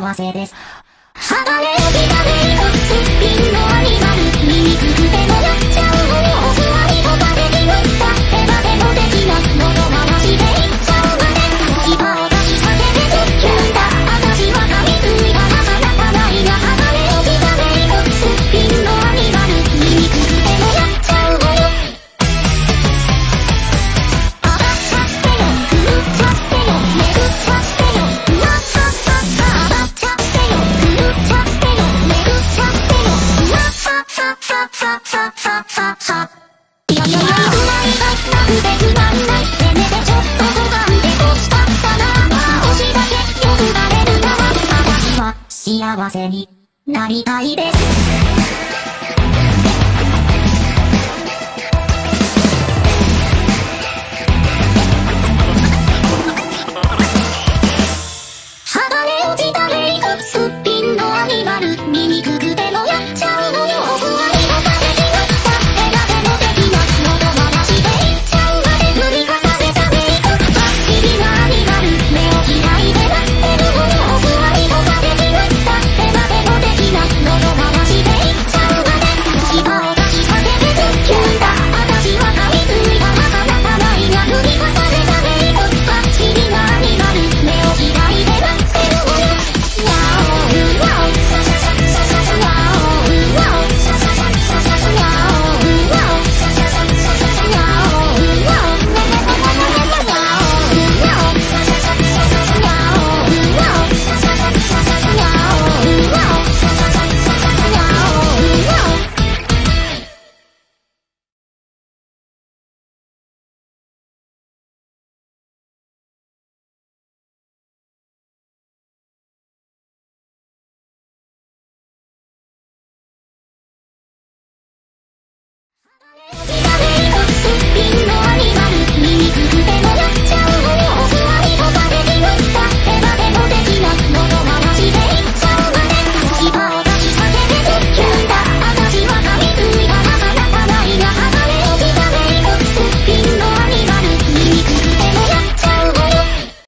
幸せです。剥がれ落ちたベリコすっぴんのアニマル。醜くてもやっちゃうのよ。座りとかできるんだ。手がでもできな喉回しでいっちゃうまで。牙を出しかけてズッキュンだ。私は噛みついたら離さないが。剥がれ落ちたベリコすっぴんのアニマル。醜くてもやっちゃうのよ。あがっちゃってよ、狂っちゃってよ、めぐっちゃってよ。うわっはっはっは、あがっちゃってよ、狂っちゃってよ、めぐっちゃってよ。うわっはっはっはっはっはっはっはっは。いやいやいや、うまいがなくてつまんない。せめてちょっとご飯で欲しかったな。まあ少しだけよくなれるなら、私は幸せになりたいです。